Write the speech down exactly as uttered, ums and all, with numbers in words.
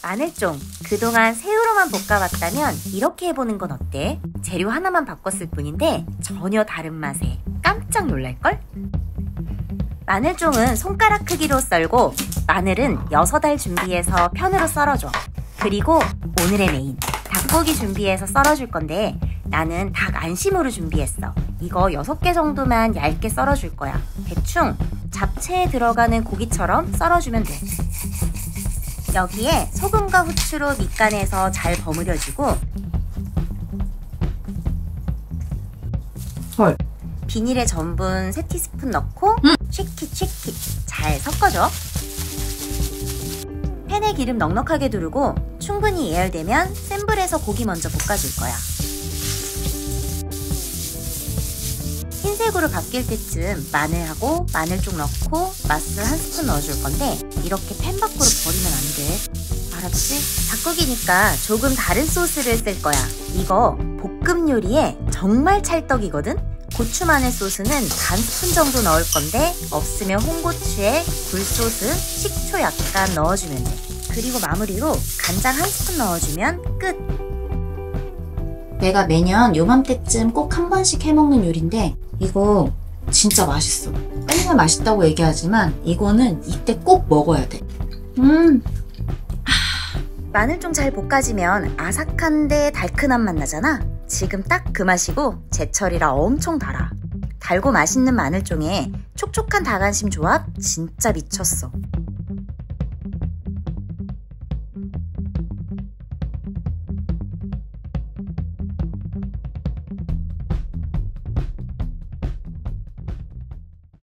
마늘종, 그동안 새우로만 볶아왔다면 이렇게 해보는 건 어때? 재료 하나만 바꿨을 뿐인데 전혀 다른 맛에 깜짝 놀랄걸? 마늘종은 손가락 크기로 썰고 마늘은 여섯 알 준비해서 편으로 썰어줘. 그리고 오늘의 메인, 닭고기 준비해서 썰어줄 건데 나는 닭 안심으로 준비했어. 이거 여섯 개 정도만 얇게 썰어줄 거야. 대충 잡채에 들어가는 고기처럼 썰어주면 돼. 여기에 소금과 후추로 밑간해서 잘 버무려주고 헐. 비닐에 전분 세 티스푼 넣고 음. 쉐킷 쉐킷 잘 섞어줘. 팬에 기름 넉넉하게 두르고 충분히 예열되면 센 불에서 고기 먼저 볶아줄 거야. 흰색으로 바뀔 때쯤 마늘하고 마늘종 넣고 맛술 한 스푼 넣어줄 건데 이렇게 팬 밖으로 버리면 안 돼. 알았지? 닭고기니까 조금 다른 소스를 쓸 거야. 이거 볶음 요리에 정말 찰떡이거든? 고추 마늘 소스는 반 스푼 정도 넣을 건데 없으면 홍고추에 굴소스, 식초 약간 넣어주면 돼. 그리고 마무리로 간장 한 스푼 넣어주면 끝! 내가 매년 요맘때쯤 꼭 한 번씩 해먹는 요리인데 이거 진짜 맛있어. 맨날 맛있다고 얘기하지만 이거는 이때 꼭 먹어야 돼. 음. 마늘 좀 잘 볶아지면 아삭한데 달큰한 맛 나잖아? 지금 딱 그 맛이고 제철이라 엄청 달아. 달고 맛있는 마늘종에 촉촉한 닭안심 조합 진짜 미쳤어.